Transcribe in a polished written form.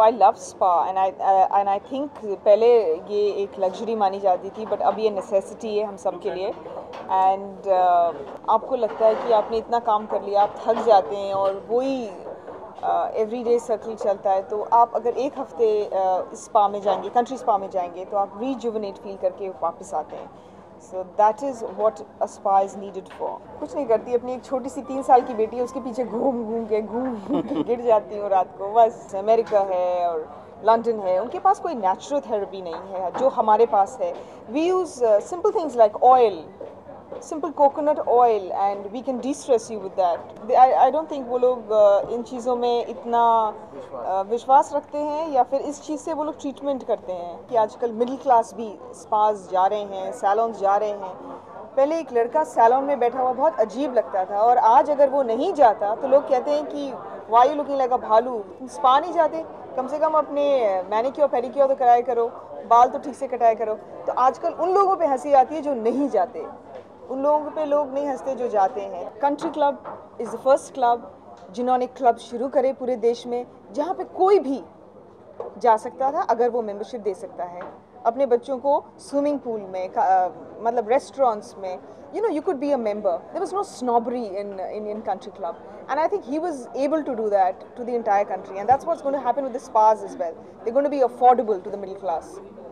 I love spa and I think पहले ये एक लग्जरी मानी जाती थी, बट अब ये नेसेसिटी है हम सब के लिए। एंड आपको लगता है कि आपने इतना काम कर लिया, आप थक जाते हैं और वही एवरीडे सर्कल चलता है, तो आप अगर एक हफ्ते स्पा में जाएंगे, कंट्री स्पा में जाएंगे, तो आप रिजुवनेट फील करके वापस आते हैं। So that is what a spa is needed for. कुछ नहीं करती, अपनी एक छोटी सी 3 साल की बेटी है, उसके पीछे घूम घूम के गिर जाती हूँ रात को। बस अमेरिका है और लंदन है, उनके पास कोई नेचुरल थेरेपी नहीं है जो हमारे पास है। We use simple things like oil, simple coconut oil, and we can de-stress you with that. I don't think वो लोग इन चीज़ों में इतना विश्वास रखते हैं, या फिर इस चीज़ से वो लोग ट्रीटमेंट करते हैं कि आजकल मिडिल क्लास भी स्पास जा रहे हैं, सैलून्स जा रहे हैं। पहले एक लड़का सैलून में बैठा हुआ बहुत अजीब लगता था, और आज अगर वो नहीं जाता तो लोग कहते हैं कि why you looking like a भालू, तुम स्पा नहीं जाते, कम से कम अपने मैनिक्योर पेडिक्योर तो कराया करो, बाल तो ठीक से कटाया करो। तो आजकल उन लोगों पे हंसी आती है जो नहीं जाते, उन लोगों पे लोग नहीं हंसते जो जाते हैं। Country club is the first club जिन्होंने क्लब शुरू करे पूरे देश में, जहाँ पे कोई भी जा सकता था अगर वो मेंबरशिप दे सकता है। अपने बच्चों को स्विमिंग पूल में, मतलब रेस्टोरेंट्स में, you know, you could be a member. There was no snobbery in country club, and I think he was able to do that to the entire country, and that's what's going to happen with the spas as well. They're going to be affordable to the middle class.